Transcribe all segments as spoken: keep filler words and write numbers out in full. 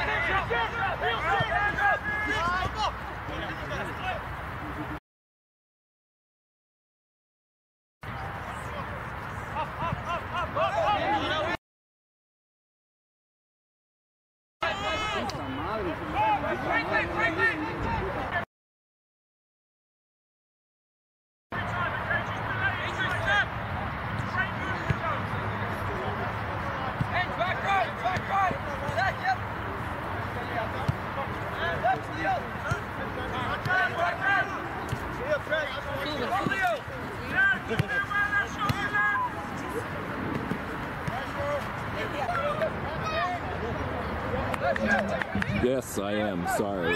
Yes, I am. Sorry.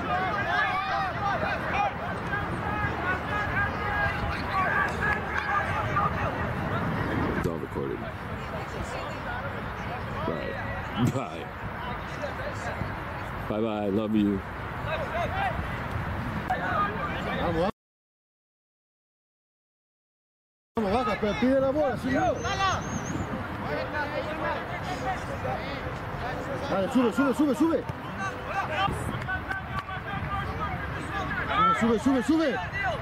It's all recorded. Bye. Bye. Bye bye. Love you. Vamos, vamos, Vaca, pero pide la bola, sí. Dale, sube, sube, sube, sube. Sube, sube, sube.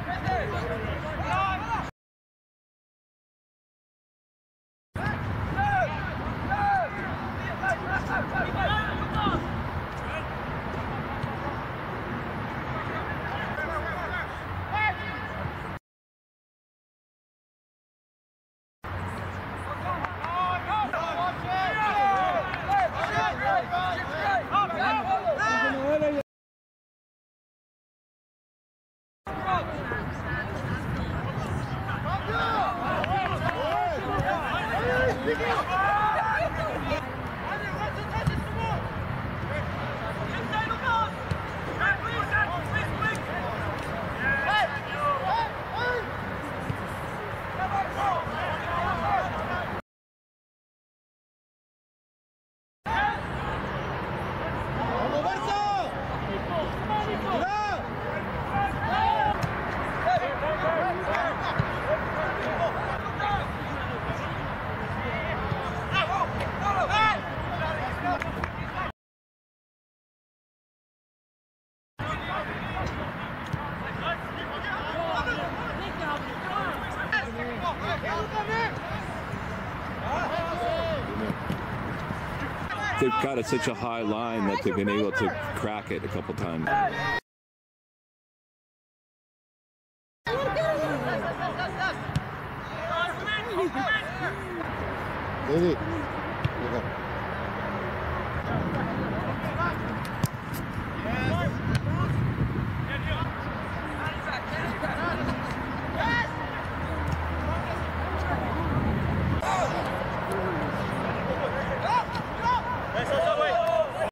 They've got it such a high line that they've been able to crack it a couple times. Ready?